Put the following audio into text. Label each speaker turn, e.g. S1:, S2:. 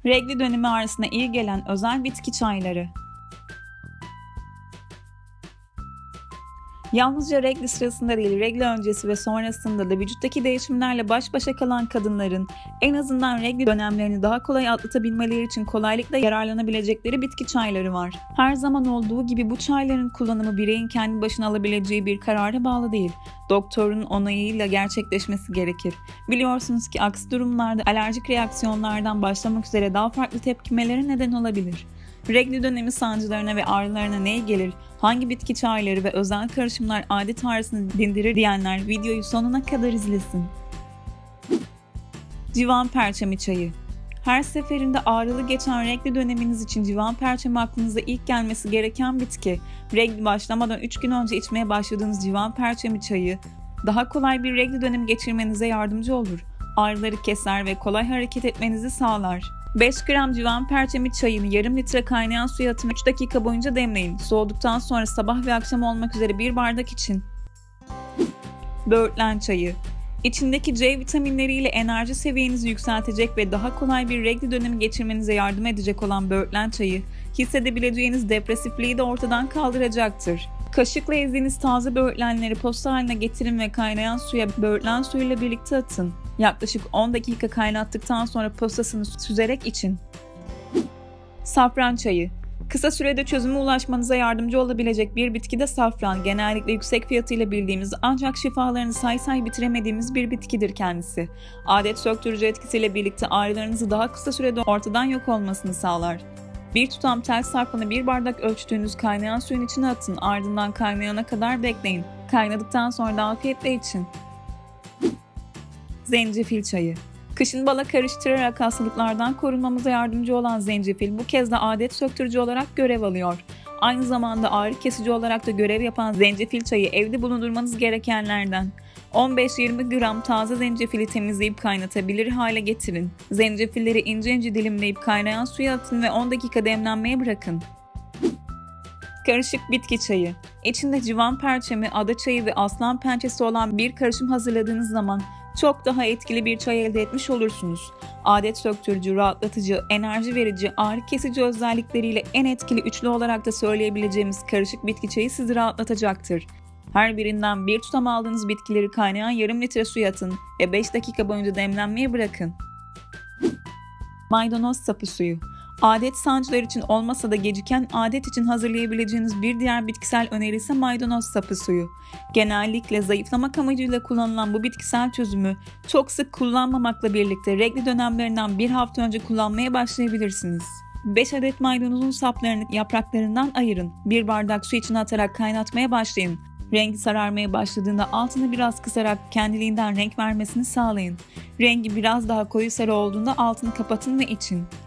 S1: Regl dönemi arasında iyi gelen özel bitki çayları. Yalnızca regl sırasında değil, regl öncesi ve sonrasında da vücuttaki değişimlerle baş başa kalan kadınların en azından regl dönemlerini daha kolay atlatabilmeleri için kolaylıkla yararlanabilecekleri bitki çayları var. Her zaman olduğu gibi bu çayların kullanımı bireyin kendi başına alabileceği bir karara bağlı değil. Doktorun onayıyla gerçekleşmesi gerekir. Biliyorsunuz ki aksi durumlarda alerjik reaksiyonlardan başlamak üzere daha farklı tepkimelere neden olabilir. Regl dönemi sancılarına ve ağrılarına ne gelir, hangi bitki çayları ve özel karışımlar adet ağrısını dindirir diyenler videoyu sonuna kadar izlesin. Civan perçemi çayı. Her seferinde ağrılı geçen regl döneminiz için civan perçemi aklınıza ilk gelmesi gereken bitki. Regl başlamadan 3 gün önce içmeye başladığınız civan perçemi çayı, daha kolay bir regl dönemi geçirmenize yardımcı olur. Ağrıları keser ve kolay hareket etmenizi sağlar. 5 gram civan perçemi çayını yarım litre kaynayan suya atın, 3 dakika boyunca demleyin. Soğuduktan sonra sabah ve akşam olmak üzere bir bardak için. Böğürtlen çayı. İçindeki C vitaminleriyle enerji seviyenizi yükseltecek ve daha kolay bir regl dönemi geçirmenize yardım edecek olan böğürtlen çayı, hissedebileceğiniz depresifliği de ortadan kaldıracaktır. Kaşıkla ezdiğiniz taze böğürtlenleri posta haline getirin ve kaynayan suya böğürtlen suyuyla birlikte atın. Yaklaşık 10 dakika kaynattıktan sonra postasını süzerek için. Safran çayı. Kısa sürede çözüme ulaşmanıza yardımcı olabilecek bir bitki de safran. Genellikle yüksek fiyatıyla bildiğimiz ancak şifalarını say bitiremediğimiz bir bitkidir kendisi. Adet söktürücü etkisiyle birlikte ağrılarınızı daha kısa sürede ortadan yok olmasını sağlar. Bir tutam tel sarpanı bir bardak ölçtüğünüz kaynayan suyun içine atın, ardından kaynayana kadar bekleyin. Kaynadıktan sonra da afiyetle için. Zencefil çayı. Kışın bala karıştırarak hastalıklardan korunmamıza yardımcı olan zencefil bu kez de adet söktürücü olarak görev alıyor. Aynı zamanda ağrı kesici olarak da görev yapan zencefil çayı evde bulundurmanız gerekenlerden. 15-20 gram taze zencefili temizleyip kaynatabilir hale getirin. Zencefilleri ince ince dilimleyip kaynayan suya atın ve 10 dakika demlenmeye bırakın. Karışık bitki çayı. İçinde civan perçemi, ada çayı ve aslan pençesi olan bir karışım hazırladığınız zaman çok daha etkili bir çay elde etmiş olursunuz. Adet söktürücü, rahatlatıcı, enerji verici, ağrı kesici özellikleriyle en etkili üçlü olarak da söyleyebileceğimiz karışık bitki çayı sizi rahatlatacaktır. Her birinden bir tutam aldığınız bitkileri kaynayan yarım litre suya atın ve 5 dakika boyunca demlenmeye bırakın. Maydanoz sapı suyu. Adet sancılar için olmasa da geciken adet için hazırlayabileceğiniz bir diğer bitkisel öneri ise maydanoz sapı suyu. Genellikle zayıflamak amacıyla kullanılan bu bitkisel çözümü çok sık kullanmamakla birlikte regl dönemlerinden bir hafta önce kullanmaya başlayabilirsiniz. 5 adet maydanozun saplarını yapraklarından ayırın. Bir bardak su içine atarak kaynatmaya başlayın. Rengi sararmaya başladığında altını biraz kısarak kendiliğinden renk vermesini sağlayın. Rengi biraz daha koyu sarı olduğunda altını kapatın ve için.